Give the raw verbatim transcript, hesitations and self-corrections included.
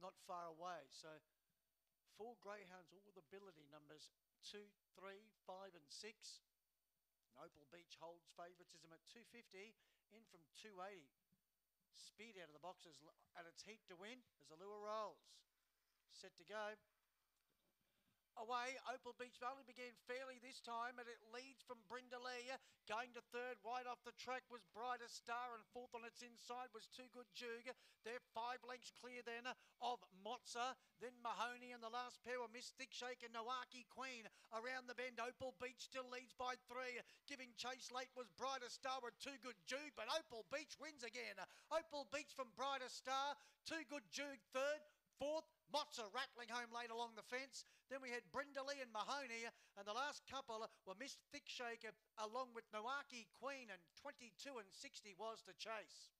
not far away. So four greyhounds, all with ability, numbers two, three, five and six. Opal Beach holds favouritism at two fifty, in from two eighty. Speed out of the boxes at its heat to win as the lure rolls. Set to go. Away, Opal Beach only began fairly this time, and it leads from Brindalea. Going to third, wide off the track was Brighter Star, and fourth on its inside was Too Good Jug. They're five lengths clear then of Mozza, then Mahoney, and the last pair were Miss Thickshake and Nawaki Queen. Around the bend, Opal Beach still leads by three. Giving chase late was Brighter Star with Too Good Jug, but Opal Beach wins again. Opal Beach from Brighter Star, Too Good Jug third. Fourth, Mozza rattling home late along the fence. Then we had Brindley and Mahoney, and the last couple were Miss Thickshake along with Nawaki Queen, and twenty-two and sixty was to chase.